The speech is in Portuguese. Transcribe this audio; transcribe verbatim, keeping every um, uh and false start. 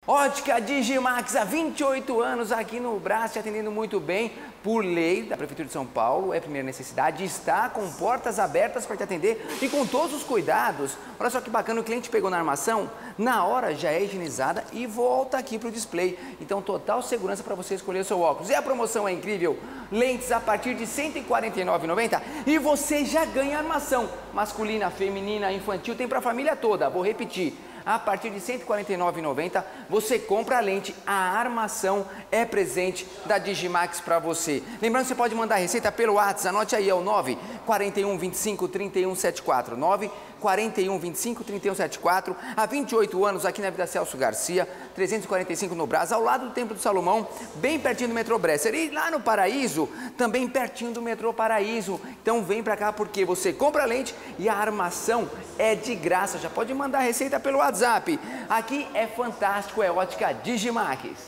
Ótica Digimax, há vinte e oito anos aqui no Brás, te atendendo muito bem. Por lei da Prefeitura de São Paulo, é primeira necessidade, está com portas abertas para te atender e com todos os cuidados. Olha só que bacana, o cliente pegou na armação, na hora já é higienizada e volta aqui para o display. Então, total segurança para você escolher o seu óculos. E a promoção é incrível, lentes a partir de cento e quarenta e nove reais e noventa centavos e você já ganha armação masculina, feminina, infantil, tem para a família toda. Vou repetir. A partir de cento e quarenta e nove reais e noventa centavos, você compra a lente, a armação é presente da Digimax para você. Lembrando, você pode mandar a receita pelo WhatsApp, anote aí, é o nove quatro um, vinte e cinco, trinta e um, setenta e quatro, nove quatro um, vinte e cinco, trinta e um, setenta e quatro, há vinte e oito anos aqui na Vida Celso Garcia, trezentos e quarenta e cinco no Brás, ao lado do Templo do Salomão, bem pertinho do metrô Bresser. E lá no Paraíso, também pertinho do metrô Paraíso. Então vem para cá porque você compra a lente e a armação é de graça. Já pode mandar a receita pelo WhatsApp. Aqui é fantástico, é Ótica Digimax.